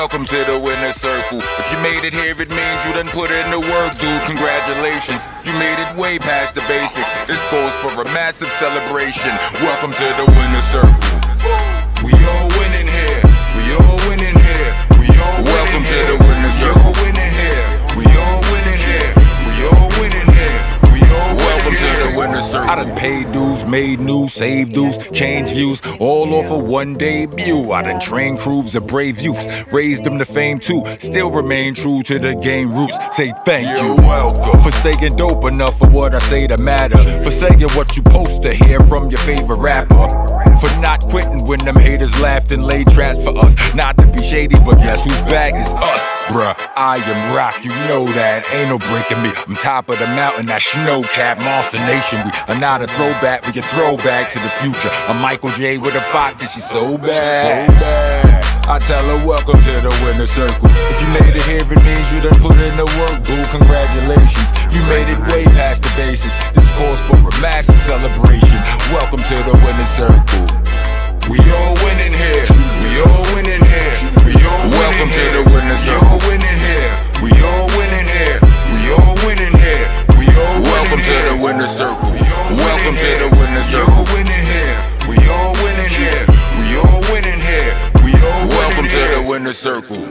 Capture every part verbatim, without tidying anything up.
Welcome to the winner's circle. If you made it here, it means you done put in the work, dude. Congratulations, you made it way past the basics. This calls for a massive celebration. Welcome to the winner's circle. We all winning here. We all winning here. We all winning Welcome here. to the winner's circle. We all winning here. We all winning here. We all winning here. We all Welcome to the winner's circle. I done paid dues, made news, saved dues, changed views, all off of one debut. I done trained crews of brave youths, raised them to fame too. Still remain true to the game roots. Say thank you, welcome, for staying dope enough for what I say to matter. For saying what you post to hear from your favorite rapper. For not quitting when them haters laughed and laid traps for us. Not to be shady, but guess who's back is us. Bruh, I am rock, you know that. Ain't no breaking me. I'm top of the mountain, that snow cap, monster nation. We are not a throwback, we can throw back to the future. I'm Michael J with a fox and she's so bad. So bad. I tell her welcome to the winner's circle. If you made it here, it means you done put in the work, boo. Congratulations, you made it way past the basics. This calls for a massive celebration. Welcome to the winner's circle. We all winning here. We all winning here. We all winning Welcome here. to the winner's circle. We all winning here. We all winning here. We all winning here. We all Welcome to the winner's circle. Welcome to the winner's circle. We all winning here. We all winning here. We all winning here. We all Welcome to the winner's circle.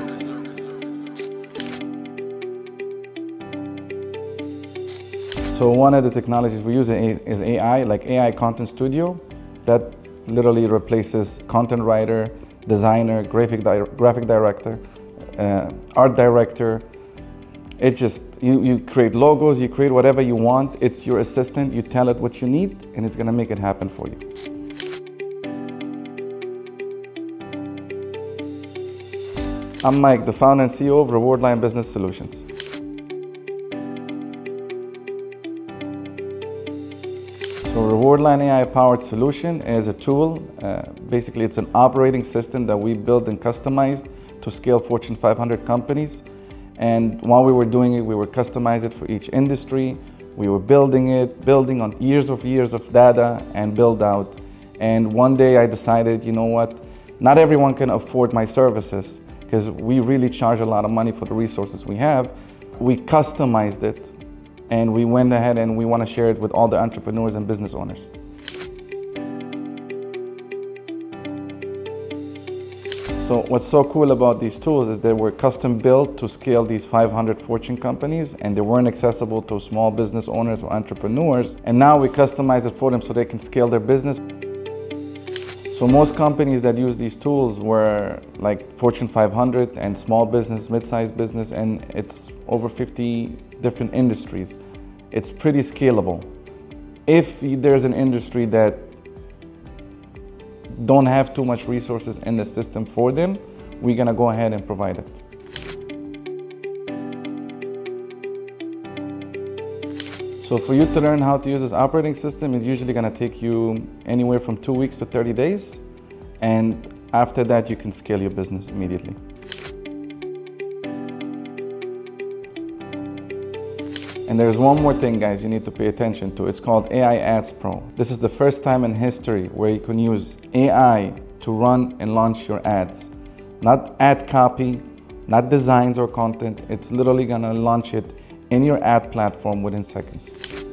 So one of the technologies we use is A I, like A I Content Studio, that literally replaces content writer, designer, graphic, di graphic director, uh, art director. It just, you, you create logos, you create whatever you want. It's your assistant, you tell it what you need, and it's gonna make it happen for you. I'm Mike, the founder and C E O of RewardLion Business Solutions. So RewardLion A I-Powered Solution is a tool. Uh, basically, it's an operating system that we built and customized to scale Fortune five hundred companies. And while we were doing it, we were customizing it for each industry. We were building it, building on years of years of data and build out. And one day I decided, you know what, not everyone can afford my services because we really charge a lot of money for the resources we have. We customized it and we went ahead and we want to share it with all the entrepreneurs and business owners. So what's so cool about these tools is they were custom built to scale these five hundred Fortune companies, and they weren't accessible to small business owners or entrepreneurs. And now we customize it for them so they can scale their business. So most companies that use these tools were like Fortune five hundred and small business, mid-sized business, and it's over fifty different industries. It's pretty scalable. If there's an industry that don't have too much resources in the system for them, we're gonna go ahead and provide it. So for you to learn how to use this operating system, it's usually gonna take you anywhere from two weeks to thirty days. And after that, you can scale your business immediately. And there's one more thing, guys, you need to pay attention to. It's called A I Ads Pro. This is the first time in history where you can use A I to run and launch your ads. Not ad copy, not designs or content. It's literally gonna launch it in your ad platform within seconds.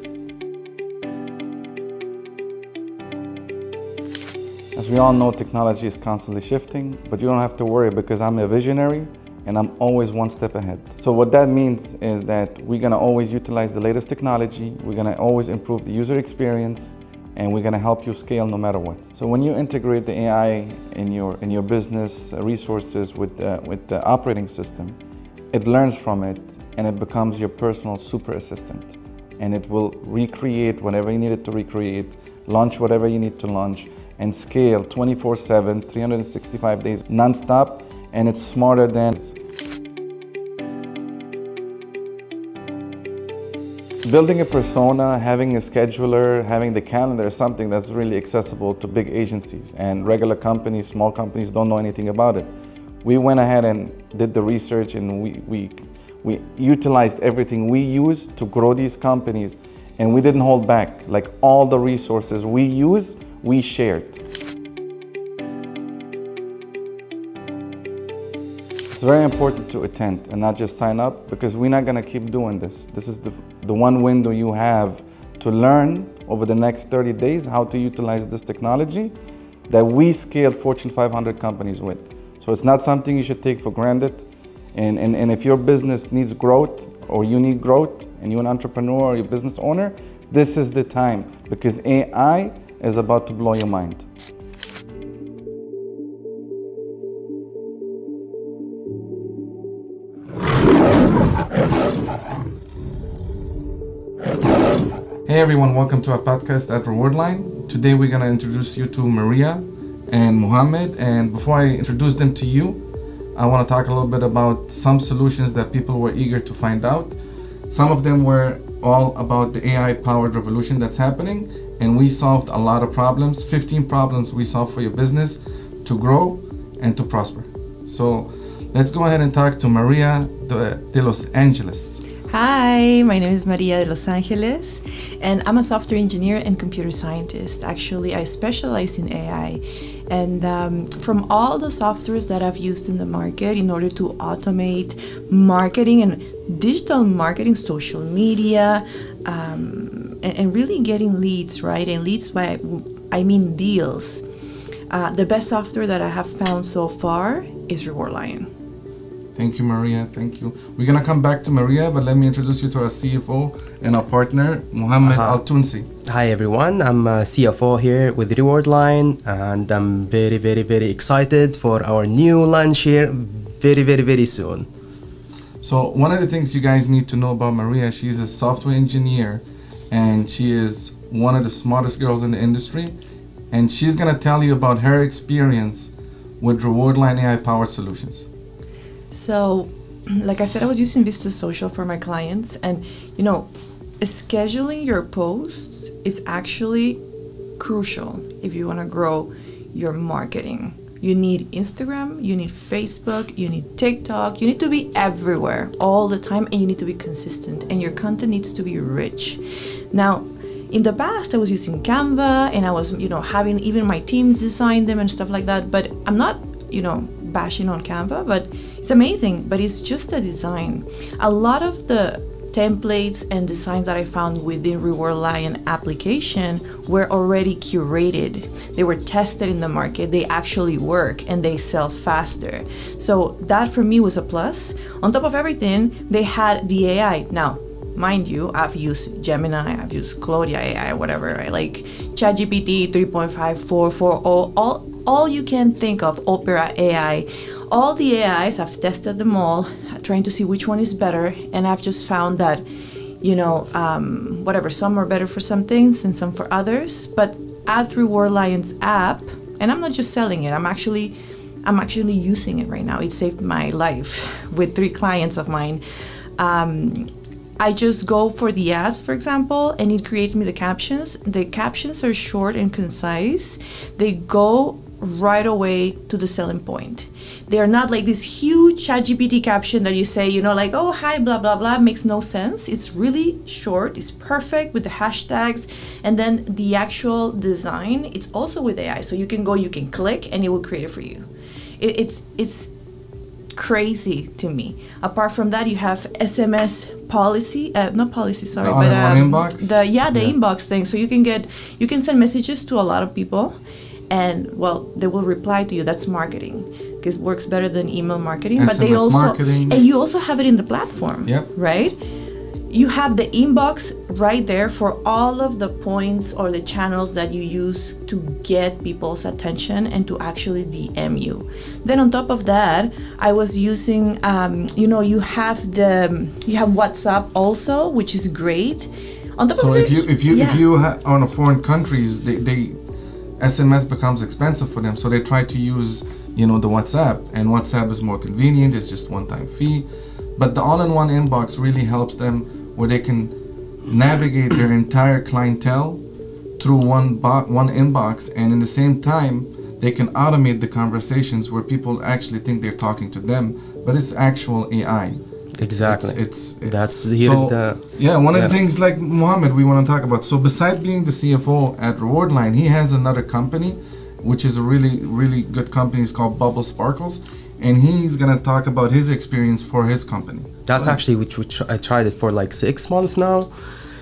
As we all know, technology is constantly shifting, but you don't have to worry because I'm a visionary and I'm always one step ahead. So what that means is that we're gonna always utilize the latest technology, we're gonna always improve the user experience, and we're gonna help you scale no matter what. So when you integrate the A I in your, in your business resources with, uh, with the operating system, it learns from it and it becomes your personal super assistant. And it will recreate whatever you need it to recreate, launch whatever you need to launch, and scale twenty-four seven, three hundred sixty-five days non-stop, and it's smarter than. Building a persona, having a scheduler, having the calendar is something that's really accessible to big agencies, and regular companies, small companies don't know anything about it. We went ahead and did the research, and we, we, we utilized everything we use to grow these companies, and we didn't hold back. Like all the resources we use, we shared. It's very important to attend and not just sign up, because we're not gonna keep doing this. This is the, the one window you have to learn over the next thirty days how to utilize this technology that we scaled Fortune five hundred companies with. So it's not something you should take for granted. And, and, and if your business needs growth, or you need growth, and you're an entrepreneur or you're a business owner, this is the time, because A I is about to blow your mind. Hey everyone, welcome to our podcast at RewardLion. Today we're going to introduce you to Maria and Mohammed. And before I introduce them to you, I want to talk a little bit about some solutions that people were eager to find out. Some of them were all about the A I-powered revolution that's happening, and we solved a lot of problems. fifteen problems we solved for your business to grow and to prosper. So let's go ahead and talk to Maria de, de Los Angeles. Hi, my name is Maria de Los Angeles, and I'm a software engineer and computer scientist. Actually, I specialize in A I. And um, from all the softwares that I've used in the market in order to automate marketing and digital marketing, social media, um, and, and really getting leads, right? And leads by, I mean deals. Uh, the best software that I have found so far is RewardLion. Thank you, Maria. Thank you. We're going to come back to Maria, but let me introduce you to our C F O and our partner, Mohammed uh-huh. Al-Tunsi. Hi, everyone. I'm a C F O here with RewardLion, and I'm very, very, very excited for our new launch here very, very, very soon. So one of the things you guys need to know about Maria, she's a software engineer, and she is one of the smartest girls in the industry. And she's going to tell you about her experience with RewardLion A I-Powered Solutions. So, like I said, I was using Business Social for my clients, and you know, scheduling your posts is actually crucial if you want to grow your marketing. You need Instagram, you need Facebook, you need TikTok, you need to be everywhere all the time, and you need to be consistent, and your content needs to be rich. Now, in the past, I was using Canva, and I was, you know, having even my team design them and stuff like that, but I'm not, you know, bashing on Canva, but it's amazing, but it's just a design. A lot of the templates and designs that I found within RewardLion application were already curated. They were tested in the market, they actually work, and they sell faster. So that for me was a plus. On top of everything, they had the A I. Now, mind you, I've used Gemini, I've used Claudia A I, whatever, right? Like ChatGPT three point five, four, four, all, all, all you can think of, Opera A I. All the A Is, I've tested them all, trying to see which one is better, and I've just found that, you know, um, whatever, some are better for some things and some for others. But at RewardLion's app, and I'm not just selling it, I'm actually, I'm actually using it right now. It saved my life with three clients of mine. Um, I just go for the ads, for example, and it creates me the captions. The captions are short and concise. They go right away to the selling point. They're not like this huge ChatGPT caption that you say, you know, like, oh, hi, blah, blah, blah, makes no sense. It's really short, it's perfect with the hashtags. And then the actual design, it's also with A I. So you can go, you can click, and it will create it for you. It, it's, it's crazy to me. Apart from that, you have S M S policy, uh, not policy, sorry, the but um, inbox? the yeah, the yeah. inbox thing. So you can get, you can send messages to a lot of people, and well, they will reply to you. That's marketing, because it works better than email marketing. S M S but they also marketing. And you also have it in the platform. Yep. Right? You have the inbox right there for all of the points or the channels that you use to get people's attention and to actually D M you. Then on top of that, I was using, um, you know, you have the you have WhatsApp also, which is great. On top so of if it, you if you yeah. if you ha- on a foreign countries, they, they S M S becomes expensive for them, so they try to use, you know, the WhatsApp, and WhatsApp is more convenient. It's just one-time fee, but the all-in-one inbox really helps them, where they can navigate their entire clientele through one bo- one inbox, and in the same time they can automate the conversations where people actually think they're talking to them, but it's actual A I. Exactly. It's, it's that's here's so, the yeah. One yeah. of the things, like Mohammed, we want to talk about. So besides being the C F O at RewardLion, he has another company, which is a really really good company. It's called Bubble Sparkles, and he's gonna talk about his experience for his company. That's actually which, which I tried it for like six months now.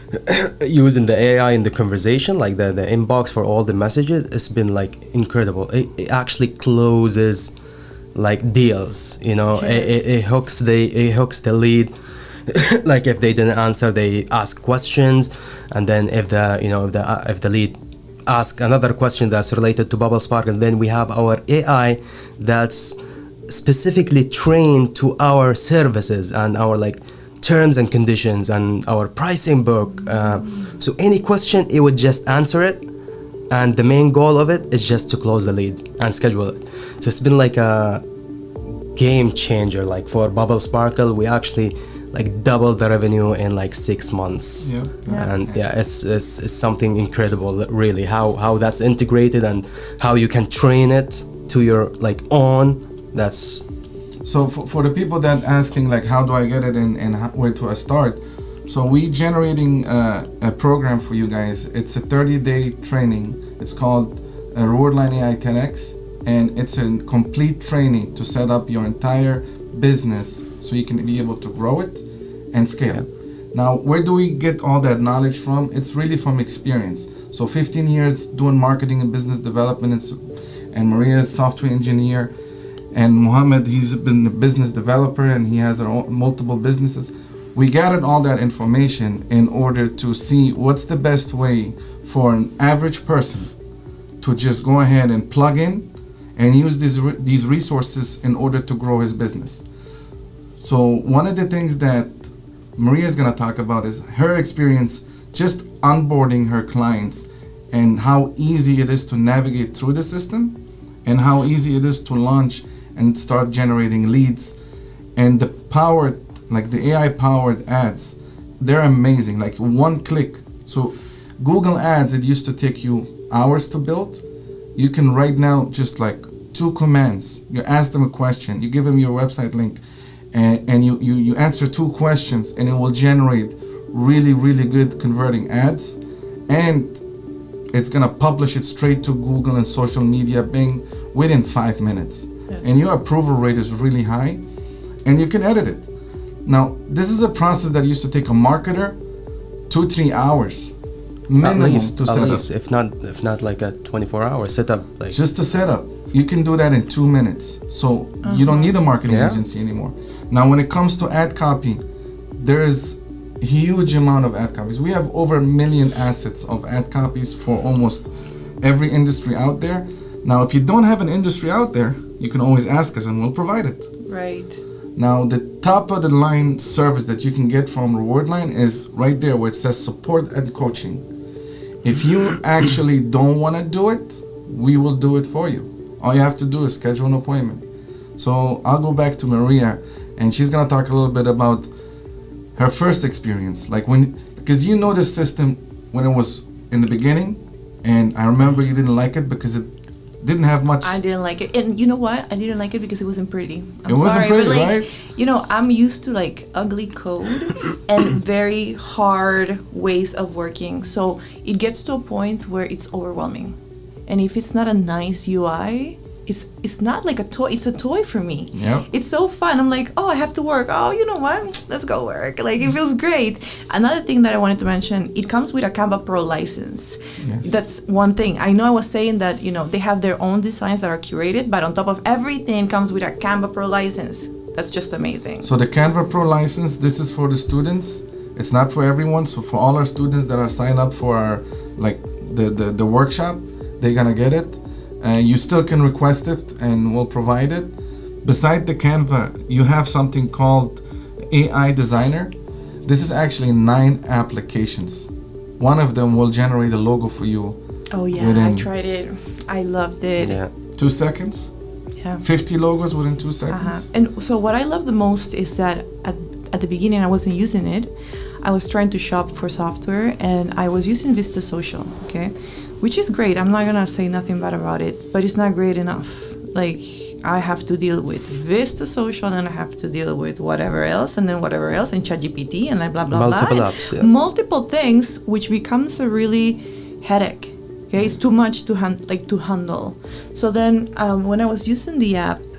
Using the A I in the conversation, like the, the inbox for all the messages, it's been like incredible. It, it actually closes like deals, you know. Yes. It, it, it hooks the it hooks the lead. Like if they didn't answer, they ask questions, and then if the you know if the uh, if the lead ask another question that's related to Bubble Spark, and then we have our A I that's specifically trained to our services and our like terms and conditions and our pricing book. Uh, so any question, it would just answer it, and the main goal of it is just to close the lead and schedule it. So it's been like a game changer. Like for Bubble Sparkle, we actually like doubled the revenue in like six months. Yeah. Yeah. And yeah, it's, it's it's something incredible, really, how how that's integrated and how you can train it to your like own. That's So for, for the people that asking like how do I get it and, and how, where do I start, so we generating uh, a program for you guys. It's a thirty day training. It's called uh, RewardLion A I ten X, and it's a complete training to set up your entire business so you can be able to grow it and scale. Yeah. Now, where do we get all that knowledge from? It's really from experience. So fifteen years doing marketing and business development, and, s- and Maria's software engineer, and Mohammed, he's been a business developer and he has our own, multiple businesses. We gathered all that information in order to see what's the best way for an average person to just go ahead and plug in and use these re- these resources in order to grow his business. So one of the things that Maria is going to talk about is her experience just onboarding her clients and how easy it is to navigate through the system and how easy it is to launch and start generating leads. And the powered, like the A I powered ads, they're amazing, like one click. So Google Ads, it used to take you hours to build. You can right now just like two commands. You ask them a question, you give them your website link, and, and you, you, you answer two questions, and it will generate really, really good converting ads. And it's gonna publish it straight to Google and social media, Bing, within five minutes. Yes. And your approval rate is really high, and you can edit it. Now, this is a process that used to take a marketer two, three hours minimum at least, to at set least, up. if not if not like a twenty-four hour setup. Like Just to set up, you can do that in two minutes. So uh-huh. you don't need a marketing Yeah. agency anymore. Now, when it comes to ad copy, there is a huge amount of ad copies. We have over a million assets of ad copies for almost every industry out there. Now, if you don't have an industry out there, you can always ask us and we'll provide it. Right. Now, the top of the line service that you can get from RewardLion is right there where it says support and coaching. If you actually don't want to do it, we will do it for you. All you have to do is schedule an appointment. So I'll go back to Maria, and she's going to talk a little bit about her first experience. Like when, because you know the system when it was in the beginning, and I remember you didn't like it because it didn't have much. I didn't like it, and you know what? I didn't like it because it wasn't pretty. I'm It wasn't sorry, pretty, but like, right? you know, I'm used to like ugly code and very hard ways of working. So it gets to a point where it's overwhelming, and if it's not a nice U I, it's it's not like a toy. It's a toy for me. Yep. It's so fun. I'm like, oh, I have to work. Oh, you know what? Let's go work. Like, it feels great. Another thing that I wanted to mention, it comes with a Canva Pro license. Yes. That's one thing. I know I was saying that, you know, they have their own designs that are curated, but on top of everything comes with a Canva Pro license. That's just amazing. So the Canva Pro license, this is for the students. It's not for everyone. So for all our students that are signed up for our, like the, the, the workshop, they're gonna get it. Uh, you still can request it and we'll provide it. Beside the Canva, you have something called A I Designer. This is actually nine applications. One of them will generate a logo for you. Oh yeah, within I tried it. I loved it. yeah. two seconds. Yeah. fifty logos within two Uh-huh. seconds. And so what I love the most is that at, at the beginning I wasn't using it. I was trying to shop for software and I was using Vista Social, okay? Which is great. I'm not gonna say nothing bad about it, but it's not great enough. Like, I have to deal with Vista Social, and I have to deal with whatever else, and then whatever else, and ChatGPT, and like blah blah Multiple blah. apps, yeah. Multiple things, which becomes a really headache. Okay, it's too much to hand, like to handle. So then, um, when I was using the app,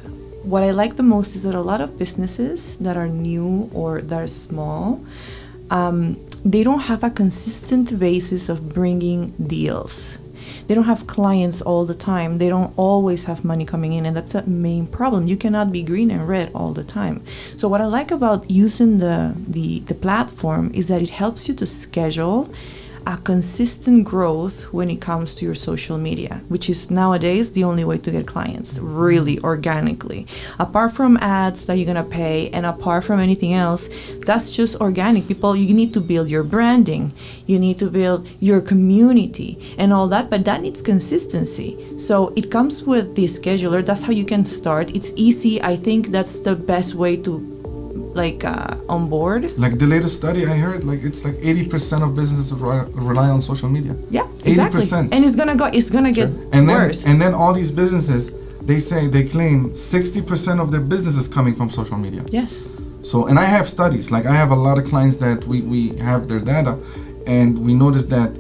what I like the most is that a lot of businesses that are new or that are small, um, they don't have a consistent basis of bringing deals. They don't have clients all the time. They don't always have money coming in, and that's a main problem. You cannot be green and red all the time. So what I like about using the, the, the platform is that it helps you to schedule a consistent growth when it comes to your social media, which is nowadays the only way to get clients, really organically. Apart from ads that you're gonna pay, and apart from anything else, that's just organic. People, you need to build your branding, you need to build your community and all that, but that needs consistency. So it comes with the scheduler. That's how you can start. It's easy. I think that's the best way to like uh, on board. Like the latest study I heard, like it's like eighty percent of businesses rely, rely on social media. Yeah, exactly. eighty percent. And it's gonna go. It's gonna get sure. and worse. Then, and then all these businesses, they say they claim sixty percent of their business is coming from social media. Yes. So, and I have studies. Like I have a lot of clients that we we have their data, and we noticed that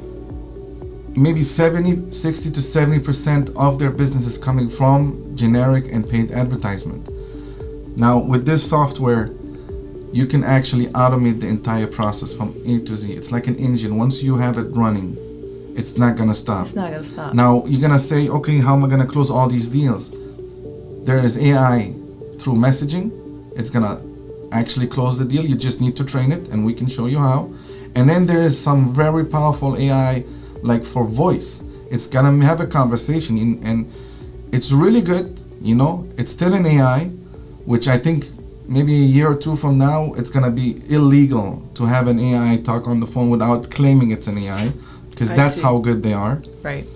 maybe seventy, sixty to seventy percent of their business is coming from generic and paid advertisement. Now, with this software, you can actually automate the entire process from A to Z. It's like an engine. Once you have it running, it's not gonna stop. It's not gonna stop. Now, you're gonna say, okay, how am I gonna close all these deals? There is A I through messaging. It's gonna actually close the deal. You just need to train it, and we can show you how. And then there is some very powerful A I, like for voice. It's gonna have a conversation, in, and it's really good. You know, it's still an A I, which I think maybe a year or two from now, it's gonna be illegal to have an A I talk on the phone without claiming it's an A I, because that's see. how good they are. Right.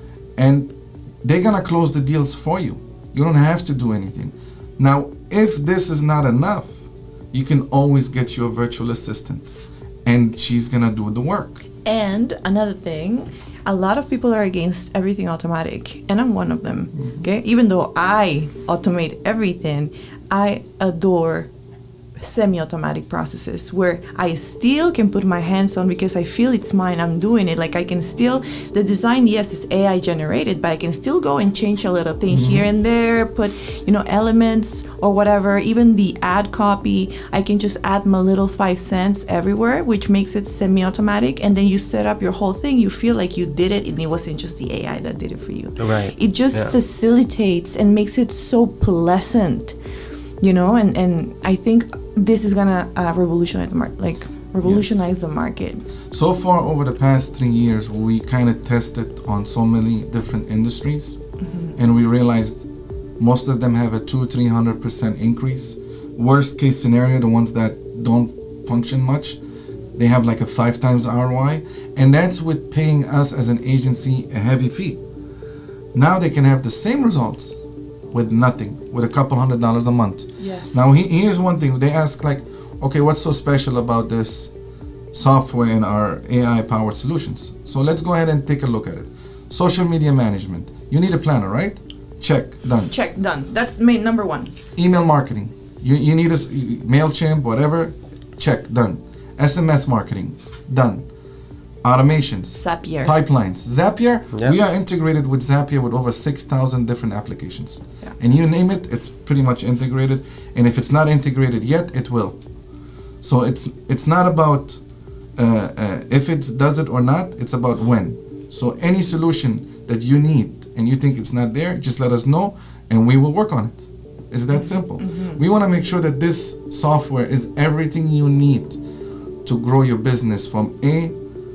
And they're gonna close the deals for you. You don't have to do anything. Now, if this is not enough, you can always get you a virtual assistant, and she's gonna do the work. And another thing, a lot of people are against everything automatic, and I'm one of them. Mm-hmm. Okay, even though I automate everything, I adore semi-automatic processes where I still can put my hands on because I feel it's mine. I'm doing it. Like I can still, the design, yes, is A I generated, but I can still go and change a little thing mm-hmm. here and there, put, you know, elements or whatever. Even the ad copy, I can just add my little five cents everywhere, which makes it semi-automatic. And then you set up your whole thing. You feel like you did it, and it wasn't just the A I that did it for you. Right. It just yeah. facilitates and makes it so pleasant. You know, and, and I think this is gonna uh, revolutionize the market, like revolutionize yes. the market. So far, over the past three years, we kind of tested on so many different industries, mm-hmm. and we realized most of them have a two, three hundred percent increase. Worst case scenario, the ones that don't function much, they have like a five times R O I, and that's with paying us as an agency a heavy fee. Now they can have the same results with nothing, with a couple hundred dollars a month. Yes. Now he, here's one thing. They ask like, okay, what's so special about this software in our A I-powered solutions? So let's go ahead and take a look at it. Social media management. You need a planner, right? Check, done. Check, done. That's main number one. Email marketing. You, you need a MailChimp, whatever. Check, done. S M S marketing, done. Automations, Zapier, pipelines. Zapier, yeah. we are integrated with Zapier with over six thousand different applications. Yeah. And you name it, it's pretty much integrated. And if it's not integrated yet, it will. So it's it's not about uh, uh, if it does it or not, it's about when. So any solution that you need and you think it's not there, just let us know and we will work on it. It's that simple. Mm-hmm. We want to make sure that this software is everything you need to grow your business from A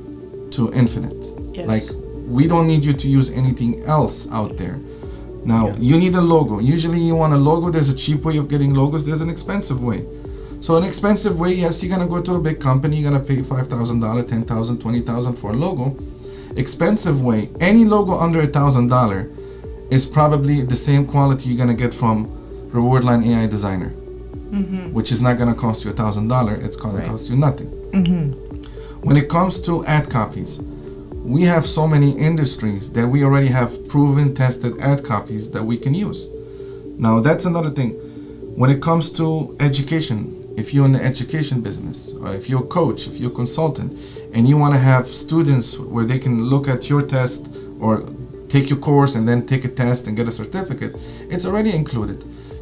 to infinite. Yes. Like, we don't need you to use anything else out there. Now, yeah. you need a logo. Usually you want a logo. There's a cheap way of getting logos. There's an expensive way. So an expensive way, yes, you're going to go to a big company. You're going to pay five thousand dollars, ten thousand dollars, twenty thousand dollars for a logo. Expensive way, any logo under one thousand dollars is probably the same quality you're going to get from RewardLion A I Designer, mm-hmm. which is not going to cost you one thousand dollars. It's going right. to cost you nothing. Mm-hmm. When it comes to ad copies, we have so many industries that we already have proven, tested ad copies that we can use. Now, that's another thing. When it comes to education, if you're in the education business, or if you're a coach, if you're a consultant, and you want to have students where they can look at your test or take your course and then take a test and get a certificate, it's already included.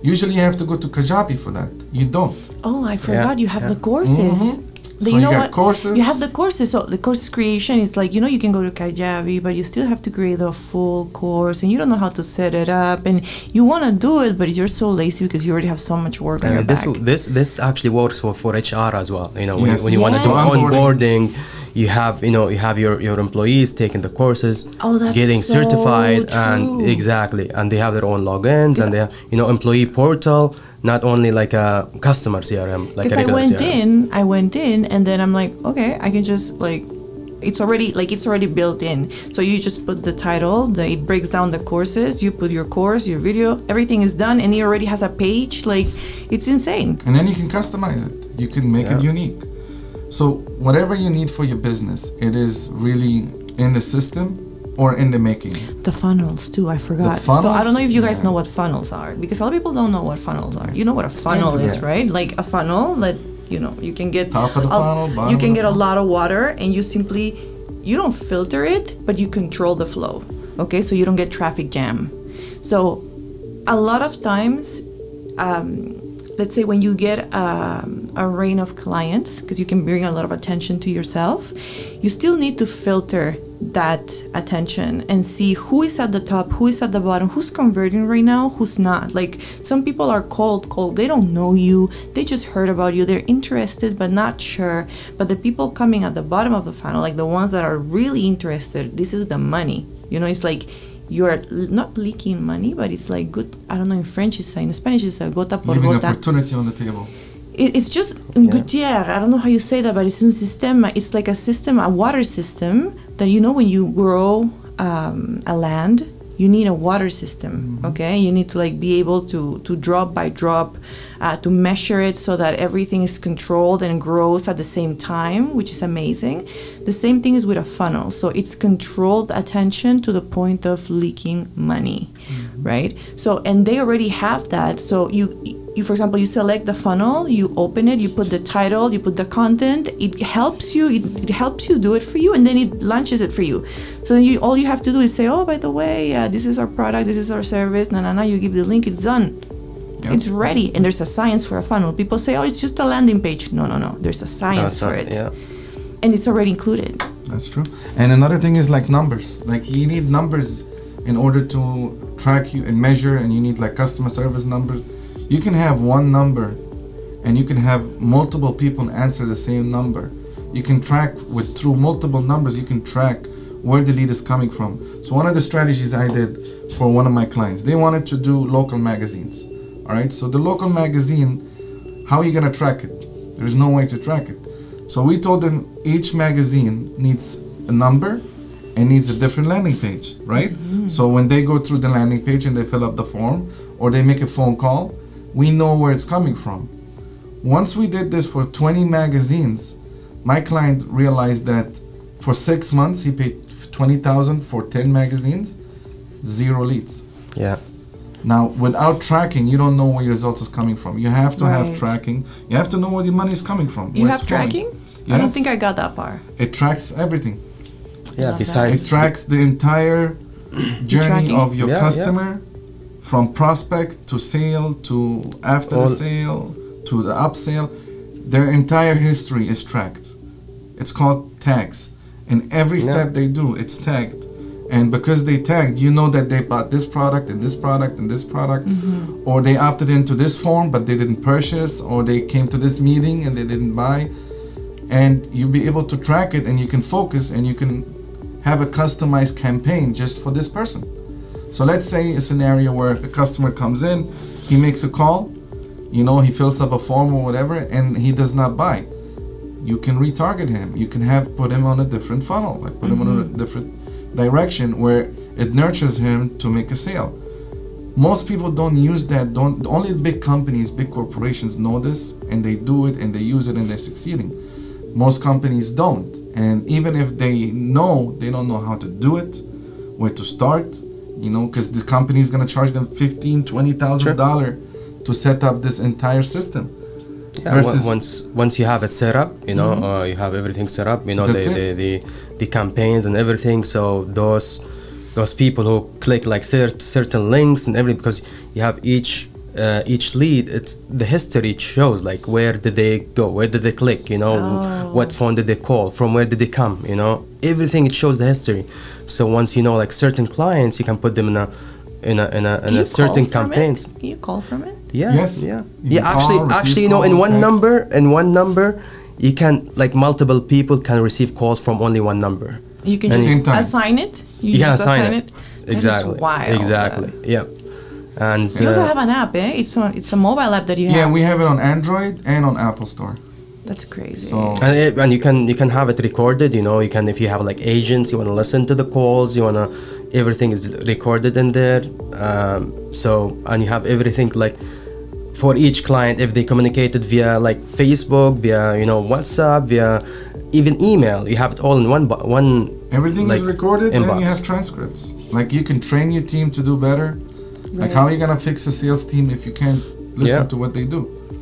Usually you have to go to Kajabi for that. You don't. Oh, I forgot Yeah, you have yeah. the courses. Mhm. The- So you you know got what? courses. You have the courses. So the course creation is like, you know, you can go to Kajabi, but you still have to create a full course, and you don't know how to set it up, and you want to do it, but you're so lazy because you already have so much work on Uh, your this back. this this actually works for, for H R as well. You know, when Yes. you, when you want to do Yes. onboarding, you have you know you have your, your employees taking the courses, Oh, that's getting so certified, true. and exactly, and they have their own logins, and they have you know employee portal, not only like a customer C R M, like a Because I regular went C R M. in, I went in, and then I'm like, okay, I can just like, it's already like it's already built in. So you just put the title, the, it breaks down the courses. You put your course, your video, everything is done, and it already has a page. Like, it's insane. And then you can customize it. You can make it Yeah. unique. So whatever you need for your business, it is really in the system or in the making. The funnels too, I forgot. so I funnels? don't know if you guys Yeah. know what funnels are, because a lot of people don't know what funnels are. You know what a Explain funnel to is, them. right? Like a funnel that, you know, you can get Top of the a- funnel, bottom you of can the get a funnel. lot of water, and you simply, you don't filter it, but you control the flow. Okay, so you don't get traffic jam. So a lot of times, um, let's say when you get um, a rain of clients, because you can bring a lot of attention to yourself, you still need to filter that attention and see who is at the top, who is at the bottom, who's converting right now, who's not. Like, some people are cold, cold. They don't know you. They just heard about you. They're interested, but not sure. But the people coming at the bottom of the funnel, like the ones that are really interested, this is the money. You know, it's like you're l- not leaking money, but it's like good. I don't know, in French it's in Spanish it's a gota por Leaving gota. opportunity on the table. It, it's just un gouttière. I don't know how you say that, but it's un sistema. It's like a system, a water system that, you know, when you grow um, a land, you need a water system. Okay, you need to like be able to to drop by drop, uh, to measure it so that everything is controlled and grows at the same time, which is amazing. The same thing is with a funnel. So it's controlled attention to the point of leaking money, right? So, and they already have that. So you. You, for example, you select the funnel, you open it, you put the title, you put the content. It helps you. It, it helps you do it for you, and then it launches it for you. So then you, all you have to do is say, "Oh, by the way, uh, this is our product, this is our service." Na na na. You give the link. It's done. Yeah. It's ready. And there's a science for a funnel. People say, "Oh, it's just a landing page." No, no, no. There's a science That's for right, it, yeah. and it's already included. That's true. And another thing is like numbers. Like you need numbers in order to track you and measure, and you need like customer service numbers. You can have one number and you can have multiple people answer the same number. You can track with through multiple numbers, you can track where the lead is coming from. So one of the strategies I did for one of my clients, they wanted to do local magazines. All right, so the local magazine, how are you gonna track it? There's no way to track it. So we told them each magazine needs a number and needs a different landing page, right? Mm-hmm. So when they go through the landing page and they fill up the form or they make a phone call, we know where it's coming from. Once we did this for twenty magazines, my client realized that for six months he paid twenty thousand for ten magazines, zero leads. Yeah. Now, without tracking, you don't know where your results is coming from. You have to have Right. tracking. You have to know where the money is coming from. You where have it's flowing. tracking? I don't Yes. think I got that far. It tracks everything. Yeah. Love that. Besides, It tracks the entire journey tracking? of your Yeah, yeah. customer, from prospect to sale to after All- the sale to the upsell. Their entire history is tracked. It's called tags. And every Yeah. step they do, it's tagged. And because they tagged, you know that they bought this product and this product and this product, or they opted into this form but they didn't purchase, or they came to this meeting and they didn't buy. And you'll be able to track it, and you can focus, and you can have a customized campaign just for this person. So let's say a scenario where the customer comes in, he makes a call, you know, he fills up a form or whatever, and he does not buy. You can retarget him. You can have put him on a different funnel, like put him on a different direction where it nurtures him to make a sale. Most people don't use that. Don't only big companies, big corporations know this, and they do it and they use it and they're succeeding. Most companies don't, and even if they know, they don't know how to do it, where to start, you know, because the company is gonna charge them fifteen, twenty thousand dollar to set up this entire system. yeah, versus- on- once once you have it set up, you know, Mhm. uh, you have everything set up, you know, That's the, the, it. the the campaigns and everything. So those those people who click like cert, certain links and everything, because you have each uh, each lead, it's the history it shows, like where did they go, where did they click, you know, Oh. what phone did they call, from where did they come, you know, everything, it shows the history. So once you know like certain clients, you can put them in a in a in a, in Can a you certain call from campaigns. it? Can you call from it? Yeah, Yes. yeah, You yeah. can Actually, call, receive actually, you know, in call, one text. number, in one number, you can like multiple people can receive calls from only one number. You can And just Same time. assign it. You, You can just assign assign it. it. That is Exactly. wild. Exactly. Yeah. And You also uh, have an app, eh? It's on. It's a mobile app that you Yeah, have. we have it on Android and on Apple Store. That's crazy. So and, it, and you can you can have it recorded. You know, you can if you have like agents, you want to listen to the calls. You want to everything is recorded in there. Um, so and you have everything like for each client if they communicated via like Facebook, via you know WhatsApp, via even email. You have it all in one bu- one. everything like, is recorded, inbox. and you have transcripts. Like you can train your team to do better. Like Right. how are you gonna fix a sales team if you can't listen Yeah. to what they do?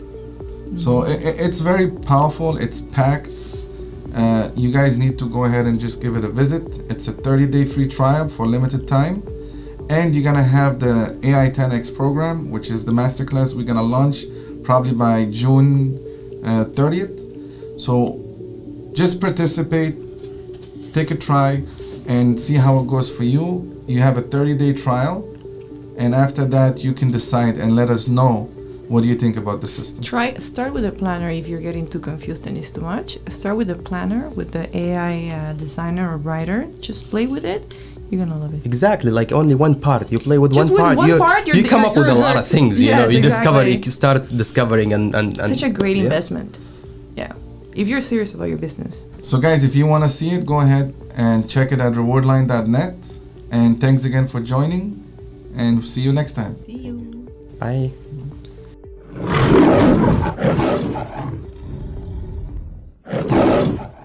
So i i- it's very powerful. It's packed. Uh, you guys need to go ahead and just give it a visit. It's a thirty day free trial for limited time, and you're gonna have the A I ten X program, which is the masterclass we're gonna launch probably by June uh, thirtieth. So just participate, take a try, and see how it goes for you. You have a thirty day trial, and after that you can decide and let us know what do you think about the system. Try start with a planner if you're getting too confused and it's too much. Start with a planner with the A I uh, designer or writer. Just play with it. You're gonna love it. Exactly, like only one part. You play with Just one with part. one you part, you're- you come you're- up with a you're lot of hooked. things. You Yes, know, you discover, exactly. you start discovering, and and, and Such a great yeah. investment. Yeah. If you're serious about your business. So guys, if you want to see it, go ahead and check it at reward line dot net. And thanks again for joining, and see you next time. See you. Bye.